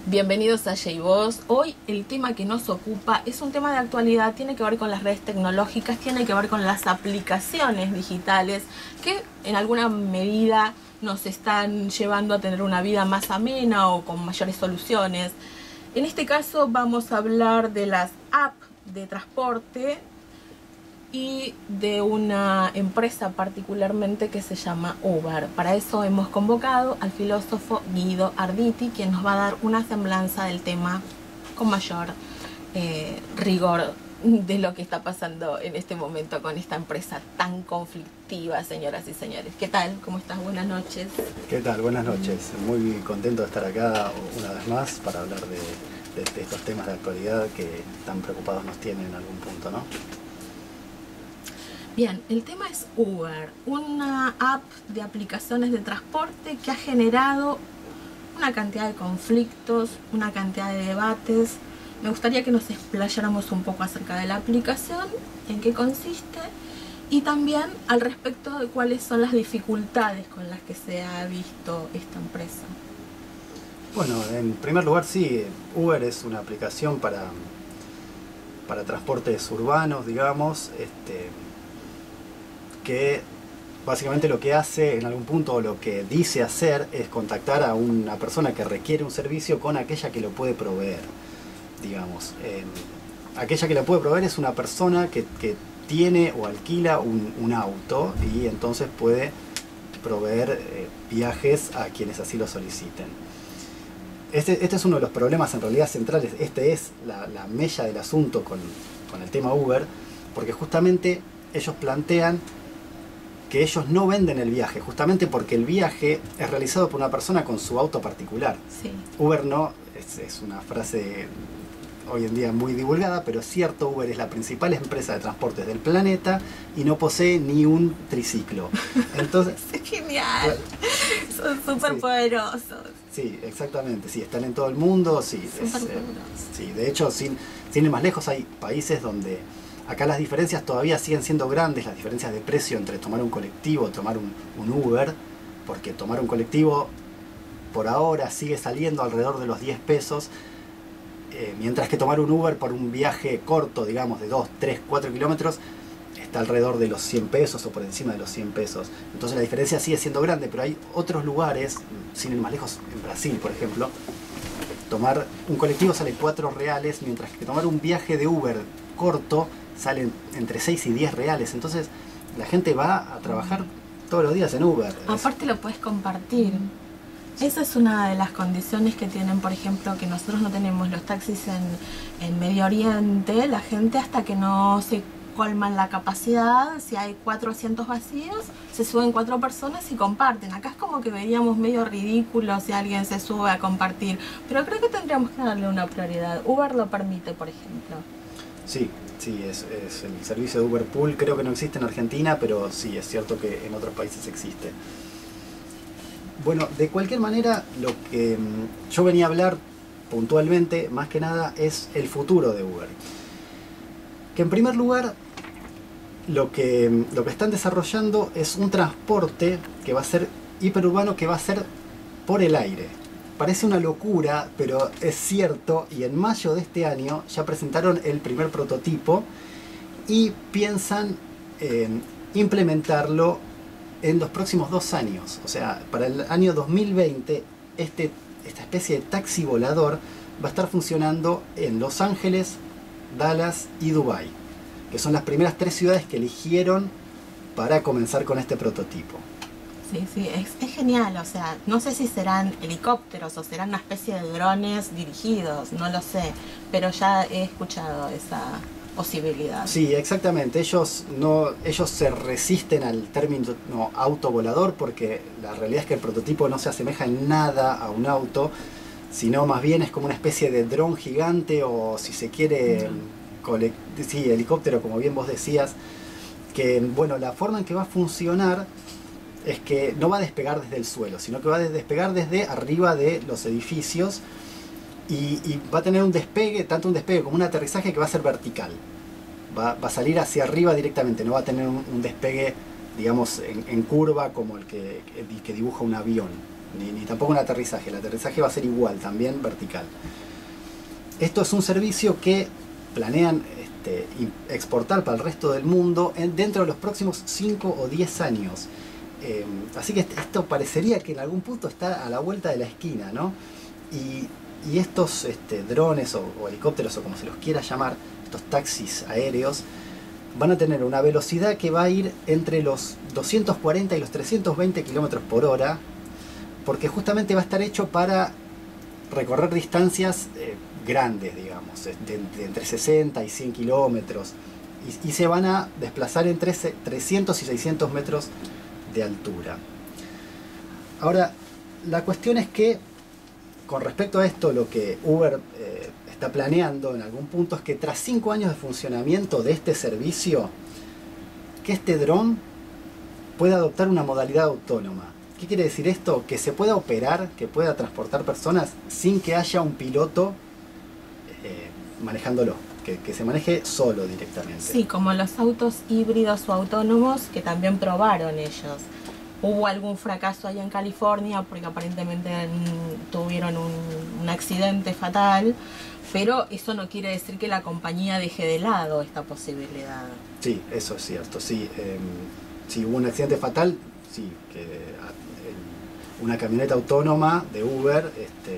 Bienvenidos a JBoss. Hoy el tema que nos ocupa es un tema de actualidad, tiene que ver con las redes tecnológicas, tiene que ver con las aplicaciones digitales que en alguna medida nos están llevando a tener una vida más amena o con mayores soluciones. En este caso vamos a hablar de las apps de transporte y de una empresa particularmente que se llama Uber. Para eso hemos convocado al filósofo Guido Arditi, quien nos va a dar una semblanza del tema con mayor rigor de lo que está pasando en este momento con esta empresa tan conflictiva, señoras y señores. ¿Qué tal? ¿Cómo estás? Buenas noches. ¿Qué tal? Buenas noches. Muy contento de estar acá una vez más para hablar de estos temas de actualidad que tan preocupados nos tienen en algún punto, ¿no? Bien, el tema es Uber, una app de aplicaciones de transporte que ha generado una cantidad de conflictos, una cantidad de debates. Me gustaría que nos explayáramos un poco acerca de la aplicación, en qué consiste y también al respecto de cuáles son las dificultades con las que se ha visto esta empresa. Bueno, en primer lugar sí, Uber es una aplicación para transportes urbanos, digamos, que básicamente lo que hace en algún punto, o lo que dice hacer, es contactar a una persona que requiere un servicio con aquella que lo puede proveer, digamos. Aquella que lo puede proveer es una persona que tiene o alquila un auto y entonces puede proveer viajes a quienes así lo soliciten. Este es uno de los problemas en realidad centrales. Este es la mella del asunto con el tema Uber, porque justamente ellos plantean que ellos no venden el viaje, justamente porque el viaje es realizado por una persona con su auto particular. Sí. Uber no, es una frase hoy en día muy divulgada, pero es cierto, Uber es la principal empresa de transportes del planeta y no posee ni un triciclo. Entonces, es genial, son súper poderosos. Sí, exactamente, sí, están en todo el mundo, sí. Sí, de hecho, sin ir más lejos, hay países donde acá las diferencias todavía siguen siendo grandes, las diferencias de precio entre tomar un colectivo o tomar un Uber, porque tomar un colectivo por ahora sigue saliendo alrededor de los 10 pesos, mientras que tomar un Uber por un viaje corto, digamos, de 2, 3, 4 kilómetros, está alrededor de los 100 pesos o por encima de los 100 pesos. Entonces la diferencia sigue siendo grande, pero hay otros lugares, sin ir más lejos, en Brasil, por ejemplo, tomar un colectivo sale 4 reales, mientras que tomar un viaje de Uber corto salen entre 6 y 10 reales. Entonces la gente va a trabajar todos los días en Uber. Aparte lo puedes compartir. Esa es una de las condiciones que tienen, por ejemplo, que nosotros no tenemos los taxis en Medio Oriente. La gente, hasta que no se colman la capacidad, si hay 4 asientos vacíos, se suben 4 personas y comparten. Acá es como que veríamos medio ridículo si alguien se sube a compartir, pero creo que tendríamos que darle una prioridad. Uber lo permite, por ejemplo. Sí, es el servicio de Uber Pool. Creo que no existe en Argentina, pero sí, es cierto que en otros países existe. Bueno, de cualquier manera, lo que yo venía a hablar puntualmente, más que nada, es el futuro de Uber. Que en primer lugar, lo que están desarrollando es un transporte que va a ser hiperurbano, que va a ser por el aire. Parece una locura, pero es cierto, y en mayo de este año ya presentaron el primer prototipo y piensan implementarlo en los próximos 2 años. O sea, para el año 2020 esta especie de taxi volador va a estar funcionando en Los Ángeles, Dallas y Dubái, que son las primeras 3 ciudades que eligieron para comenzar con este prototipo. Sí, es genial. O sea, no sé si serán helicópteros o serán una especie de drones dirigidos, no lo sé, pero ya he escuchado esa posibilidad. Sí, exactamente. Ellos se resisten al término autovolador, porque la realidad es que el prototipo no se asemeja en nada a un auto, sino más bien es como una especie de dron gigante, o si se quiere, sí, helicóptero, como bien vos decías, que bueno, la forma en que va a funcionar es que no va a despegar desde el suelo, sino que va a despegar desde arriba de los edificios y va a tener un despegue, tanto un despegue como un aterrizaje, que va a ser vertical. Va a salir hacia arriba directamente, no va a tener un despegue, digamos, en curva como el que dibuja un avión. ni tampoco un aterrizaje. El aterrizaje va a ser igual, también vertical. Esto es un servicio que planean exportar para el resto del mundo dentro de los próximos 5 o 10 años. Así que esto parecería que en algún punto está a la vuelta de la esquina, ¿no? Y estos drones o helicópteros, o como se los quiera llamar, estos taxis aéreos, van a tener una velocidad que va a ir entre los 240 y los 320 kilómetros por hora, porque justamente va a estar hecho para recorrer distancias grandes, digamos, de entre 60 y 100 kilómetros, y se van a desplazar entre 300 y 600 metros de altura. Ahora, la cuestión es que, con respecto a esto, lo que Uber está planeando en algún punto es que tras 5 años de funcionamiento de este servicio, que este dron pueda adoptar una modalidad autónoma. ¿Qué quiere decir esto? Que se pueda operar, que pueda transportar personas sin que haya un piloto manejándolo, que se maneje solo directamente. Sí, como los autos híbridos o autónomos que también probaron ellos. Hubo algún fracaso allá en California porque aparentemente tuvieron un accidente fatal, pero eso no quiere decir que la compañía deje de lado esta posibilidad. Sí, eso es cierto. Sí, si hubo un accidente fatal, sí, que una camioneta autónoma de Uber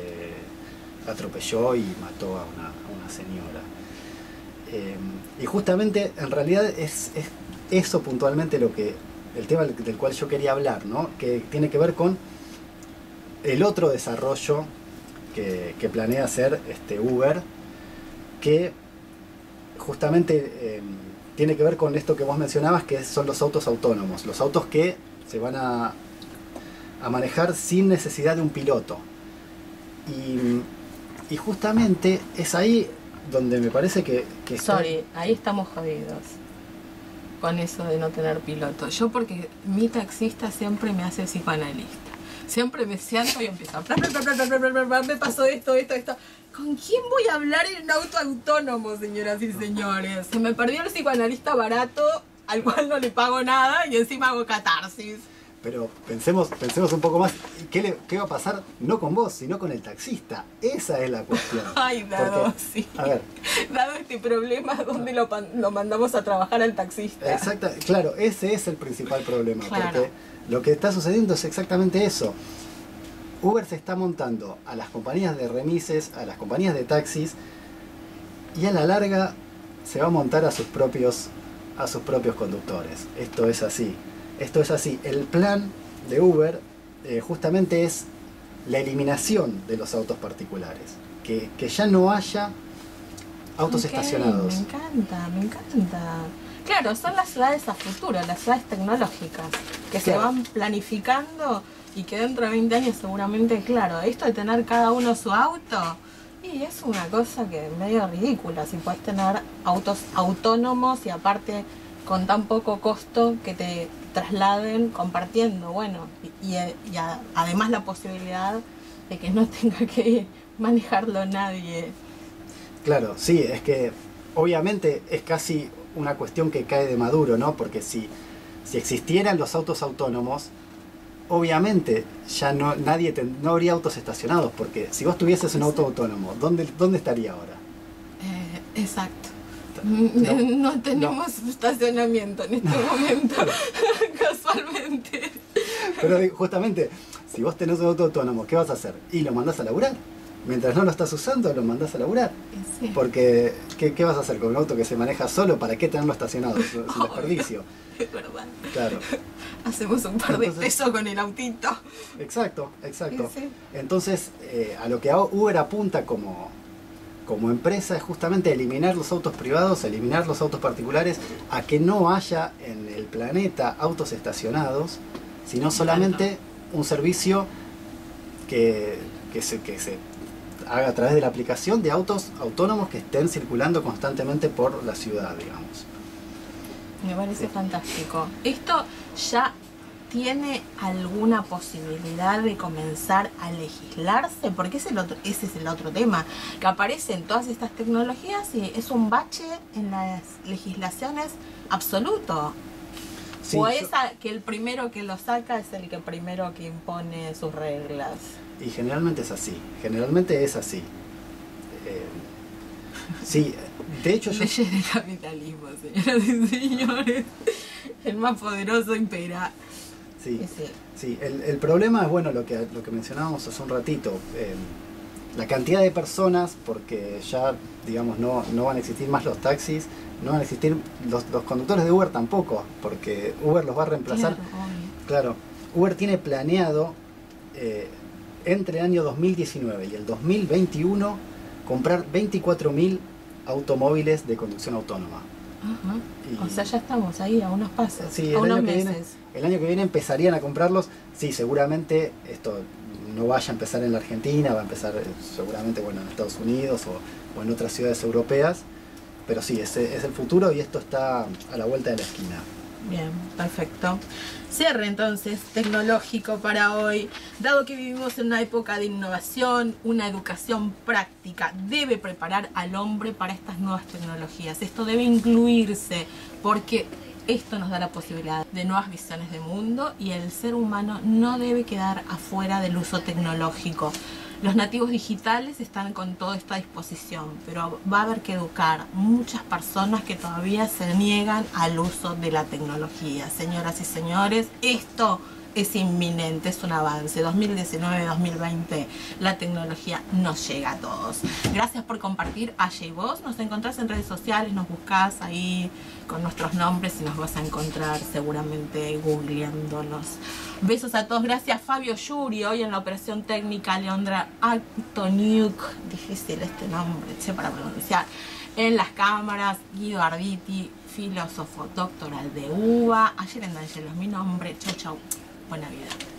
atropelló y mató a una señora. Y justamente, en realidad, es eso puntualmente el tema del cual yo quería hablar, ¿no? Que tiene que ver con el otro desarrollo que planea hacer Uber, que justamente tiene que ver con esto que vos mencionabas, que son los autos autónomos, los autos que se van a manejar sin necesidad de un piloto. Y justamente es ahí donde me parece que ahí estamos jodidos con eso de no tener piloto. Yo, porque mi taxista siempre me hace psicoanalista. Siempre me siento y empiezo me pasó esto. ¿Con quién voy a hablar en un auto autónomo, señoras y señores? Se me perdió el psicoanalista barato, al cual no le pago nada, y encima hago catarsis. Pero pensemos un poco más, ¿qué va a pasar? No con vos, sino con el taxista. Esa es la cuestión. Ay, dado, porque, sí. A ver. Dado este problema, ¿dónde lo mandamos a trabajar al taxista? Exacto, claro, ese es el principal problema. Claro. Porque lo que está sucediendo es exactamente eso. Uber se está montando a las compañías de remises, a las compañías de taxis, y a la larga se va a montar a sus propios conductores. Esto es así. El plan de Uber justamente es la eliminación de los autos particulares. Que ya no haya autos estacionados. Me encanta. Claro, son las ciudades a futuro, las ciudades tecnológicas, que se van planificando y que dentro de 20 años seguramente, claro, esto de tener cada uno su auto, y es una cosa que es medio ridícula, si puedes tener autos autónomos y aparte con tan poco costo que te trasladen compartiendo, bueno, y además la posibilidad de que no tenga que manejarlo nadie. Claro, sí, es que obviamente es casi una cuestión que cae de maduro, ¿no? Porque si existieran los autos autónomos, obviamente ya no habría autos estacionados, porque si vos tuvieses un auto autónomo, ¿dónde estaría ahora? Exacto. No tenemos estacionamiento en este momento, casualmente. Pero justamente, si vos tenés un auto autónomo, ¿qué vas a hacer? Y lo mandás a laburar. Mientras no lo estás usando, lo mandás a laburar. Sí. Porque, ¿qué vas a hacer con un auto que se maneja solo? ¿Para qué tenerlo estacionado? Es un desperdicio. Es verdad. Claro. Hacemos un par de pesos con el autito. Exacto. Sí. Entonces, a lo que Uber apunta como empresa es justamente eliminar los autos privados, eliminar los autos particulares, a que no haya en el planeta autos estacionados, sino solamente un servicio que se haga a través de la aplicación de autos autónomos que estén circulando constantemente por la ciudad, digamos. Me parece fantástico. ¿Esto ya tiene alguna posibilidad de comenzar a legislarse? Porque ese es el otro tema, que aparecen todas estas tecnologías y es un bache en las legislaciones absoluto. Sí, o esa que el primero que lo saca es el que primero que impone sus reglas. Y generalmente es así, generalmente es así. Sí, de hecho yo... Leyes del capitalismo, señoras y señores. El más poderoso impera. Sí, sí. El problema es, bueno, lo que mencionábamos hace un ratito. La cantidad de personas, porque ya, digamos, no van a existir más los taxis, no van a existir los conductores de Uber tampoco, porque Uber los va a reemplazar. Claro, Uber tiene planeado entre el año 2019 y el 2021 comprar 24.000 automóviles de conducción autónoma. Ajá. O sea, ya estamos ahí a unos pasos, sí, a unos meses. El año que viene empezarían a comprarlos. Sí, seguramente esto no vaya a empezar en la Argentina, va a empezar seguramente, bueno, en Estados Unidos o en otras ciudades europeas. Pero sí, ese es el futuro y esto está a la vuelta de la esquina. Bien, perfecto. Cierre entonces tecnológico para hoy. Dado que vivimos en una época de innovación, una educación práctica debe preparar al hombre para estas nuevas tecnologías. Esto debe incluirse porque esto nos da la posibilidad de nuevas visiones de mundo y el ser humano no debe quedar afuera del uso tecnológico. Los nativos digitales están con toda esta disposición, pero va a haber que educar muchas personas que todavía se niegan al uso de la tecnología. Señoras y señores, esto es inminente, es un avance. 2019-2020, la tecnología nos llega a todos. Gracias por compartir Aya y Vos. Nos encontrás en redes sociales, nos buscás ahí con nuestros nombres y nos vas a encontrar seguramente googleándonos. Besos a todos. Gracias Fabio Yuri, hoy en la operación técnica, Leondra Antoniuk, difícil este nombre, para pronunciar, en las cámaras, Guido Arditi, filósofo doctoral de UBA. Ayer en D'Angelo es mi nombre. Chau, chau. Buena vida.